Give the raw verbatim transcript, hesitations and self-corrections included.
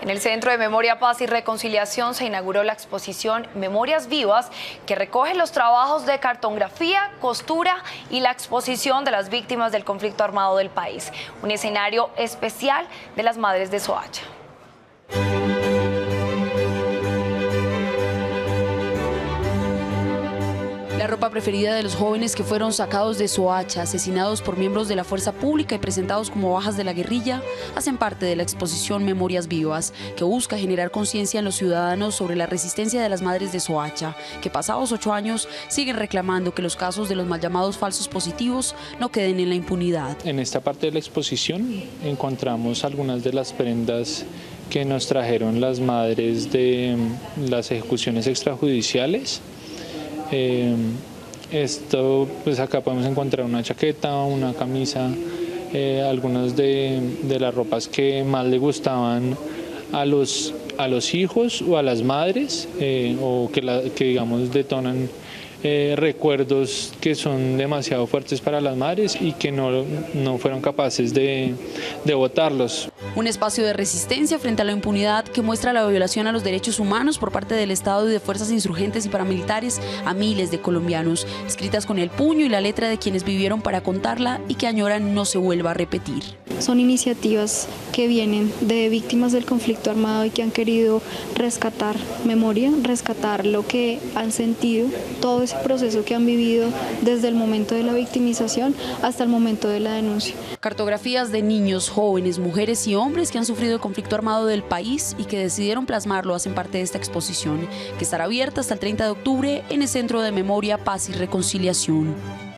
En el Centro de Memoria, Paz y Reconciliación se inauguró la exposición Memorias Vivas, que recoge los trabajos de cartografía, costura y la exposición de las víctimas del conflicto armado del país. Un escenario especial de las Madres de Soacha. La ropa preferida de los jóvenes que fueron sacados de Soacha, asesinados por miembros de la fuerza pública y presentados como bajas de la guerrilla, hacen parte de la exposición Memorias Vivas, que busca generar conciencia en los ciudadanos sobre la resistencia de las madres de Soacha, que pasados ocho años siguen reclamando que los casos de los mal llamados falsos positivos no queden en la impunidad. En esta parte de la exposición encontramos algunas de las prendas que nos trajeron las madres de las ejecuciones extrajudiciales. Eh, esto, pues acá podemos encontrar una chaqueta, una camisa, eh, algunas de, de las ropas que más le gustaban a los, a los hijos o a las madres, eh, o que, la, que digamos detonan eh, recuerdos que son demasiado fuertes para las madres y que no, no fueron capaces de, de botarlos. Un espacio de resistencia frente a la impunidad que muestra la violación a los derechos humanos por parte del Estado y de fuerzas insurgentes y paramilitares a miles de colombianos, escritas con el puño y la letra de quienes vivieron para contarla y que añoran no se vuelva a repetir. Son iniciativas que vienen de víctimas del conflicto armado y que han querido rescatar memoria, rescatar lo que han sentido, todo ese proceso que han vivido desde el momento de la victimización hasta el momento de la denuncia. Cartografías de niños, jóvenes, mujeres y hombres que han sufrido el conflicto armado del país y que decidieron plasmarlo hacen parte de esta exposición, que estará abierta hasta el treinta de octubre en el Centro de Memoria, Paz y Reconciliación.